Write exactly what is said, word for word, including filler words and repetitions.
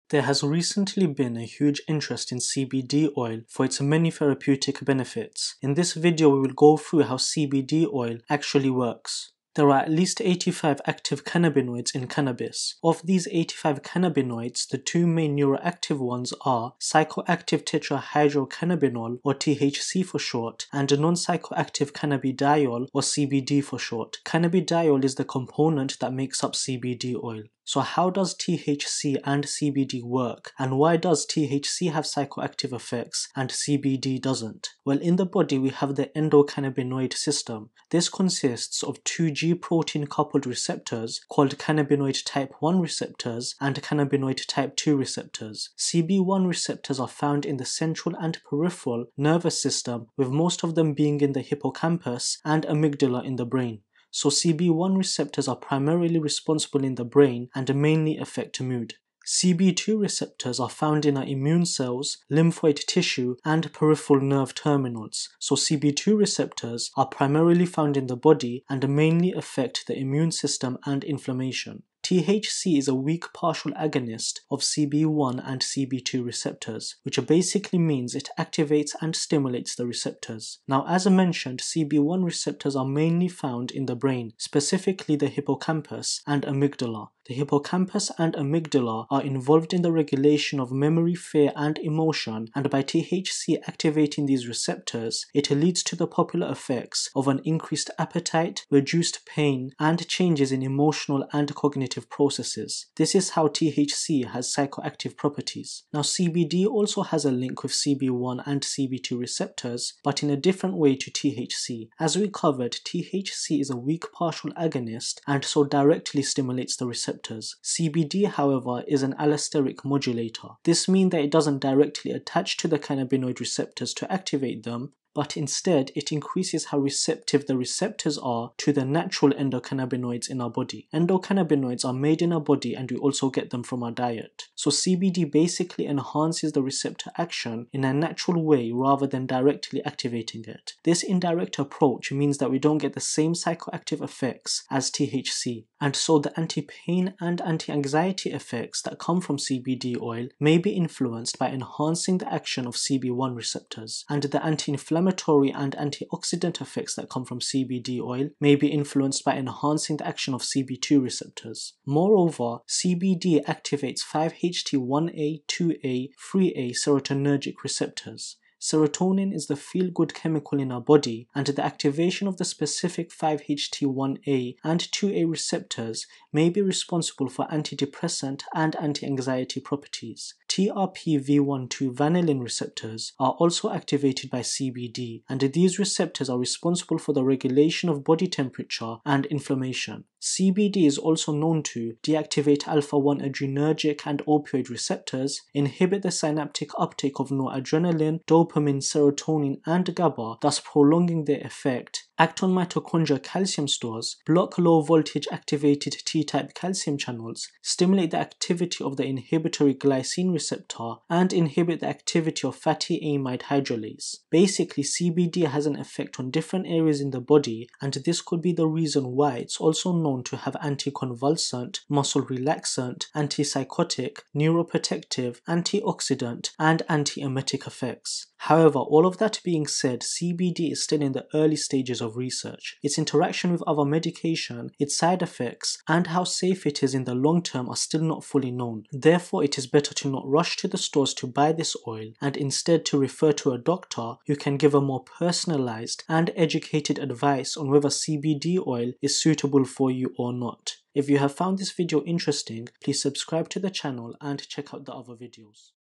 There has recently been a huge interest in C B D oil for its many therapeutic benefits. In this video we will go through how C B D oil actually works. There are at least eighty-five active cannabinoids in cannabis. Of these eighty-five cannabinoids, the two main neuroactive ones are psychoactive tetrahydrocannabinol, or T H C for short, and non-psychoactive cannabidiol, or C B D for short. Cannabidiol is the component that makes up C B D oil. So how does T H C and C B D work, and why does T H C have psychoactive effects and C B D doesn't? Well, in the body we have the endocannabinoid system. This consists of two G protein coupled receptors called cannabinoid type one receptors and cannabinoid type two receptors. C B one receptors are found in the central and peripheral nervous system, with most of them being in the hippocampus and amygdala in the brain. So C B one receptors are primarily responsible in the brain and mainly affect mood. C B two receptors are found in our immune cells, lymphoid tissue, and peripheral nerve terminals. So C B two receptors are primarily found in the body and mainly affect the immune system and inflammation. T H C is a weak partial agonist of C B one and C B two receptors, which basically means it activates and stimulates the receptors. Now, as I mentioned, C B one receptors are mainly found in the brain, specifically the hippocampus and amygdala. The hippocampus and amygdala are involved in the regulation of memory, fear, and emotion, and by T H C activating these receptors, it leads to the popular effects of an increased appetite, reduced pain, and changes in emotional and cognitive processes. This is how T H C has psychoactive properties. Now, C B D also has a link with C B one and C B two receptors, but in a different way to T H C. As we covered, T H C is a weak partial agonist and so directly stimulates the receptors. C B D, however, is an allosteric modulator. This means that it doesn't directly attach to the cannabinoid receptors to activate them, but instead it increases how receptive the receptors are to the natural endocannabinoids in our body. Endocannabinoids are made in our body and we also get them from our diet. So C B D basically enhances the receptor action in a natural way rather than directly activating it. This indirect approach means that we don't get the same psychoactive effects as T H C, and so the anti-pain and anti-anxiety effects that come from C B D oil may be influenced by enhancing the action of C B one receptors, and the anti-inflammatory and antioxidant effects that come from C B D oil may be influenced by enhancing the action of C B two receptors. Moreover, C B D activates five H T one A, two A, three A serotonergic receptors. Serotonin is the feel-good chemical in our body, and the activation of the specific five H T one A and two A receptors may be responsible for antidepressant and anti-anxiety properties. T R P V twelve vanillin receptors are also activated by C B D, and these receptors are responsible for the regulation of body temperature and inflammation. C B D is also known to deactivate alpha one adrenergic and opioid receptors, inhibit the synaptic uptake of noradrenaline, dopamine, serotonin, and GABA, thus prolonging their effect, act on mitochondrial calcium stores, block low voltage activated T-type calcium channels, stimulate the activity of the inhibitory glycine receptor, and inhibit the activity of fatty amide hydrolase. Basically, C B D has an effect on different areas in the body, and this could be the reason why it's also known to have anticonvulsant, muscle relaxant, antipsychotic, neuroprotective, antioxidant, and antiemetic effects. However, all of that being said, C B D is still in the early stages of research. Its interaction with other medication, its side effects, and how safe it is in the long term are still not fully known. Therefore, it is better to not rush to the stores to buy this oil, and instead to refer to a doctor who can give a more personalized and educated advice on whether C B D oil is suitable for you or not. If you have found this video interesting, please subscribe to the channel and check out the other videos.